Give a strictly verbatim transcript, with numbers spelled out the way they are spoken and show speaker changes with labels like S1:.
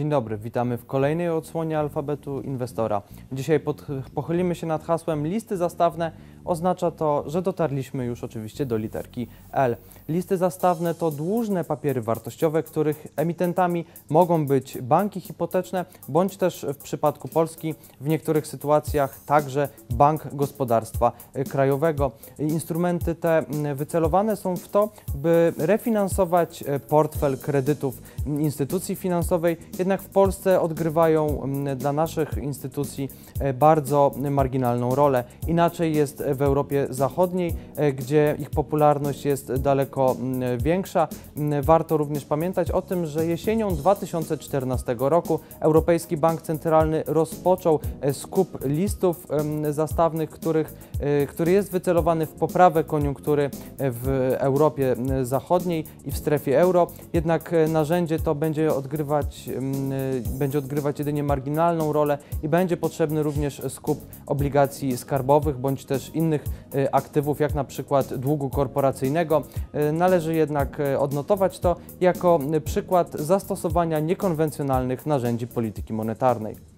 S1: Dzień dobry, witamy w kolejnej odsłonie alfabetu inwestora. Dzisiaj pod, pochylimy się nad hasłem listy zastawne. Oznacza to, że dotarliśmy już oczywiście do literki L. Listy zastawne to dłużne papiery wartościowe, których emitentami mogą być banki hipoteczne, bądź też w przypadku Polski w niektórych sytuacjach także Bank Gospodarstwa Krajowego. Instrumenty te wycelowane są w to, by refinansować portfel kredytów instytucji finansowej, jednak w Polsce odgrywają dla naszych instytucji bardzo marginalną rolę. Inaczej jest w Europie Zachodniej, gdzie ich popularność jest daleko większa. Warto również pamiętać o tym, że jesienią dwa tysiące czternastego roku Europejski Bank Centralny rozpoczął skup listów zastawnych, których, który jest wycelowany w poprawę koniunktury w Europie Zachodniej i w strefie euro. Jednak narzędzie to będzie odgrywać, będzie odgrywać jedynie marginalną rolę i będzie potrzebny również skup obligacji skarbowych bądź też innych aktywów, jak na przykład długu korporacyjnego. Należy jednak odnotować to jako przykład zastosowania niekonwencjonalnych narzędzi polityki monetarnej.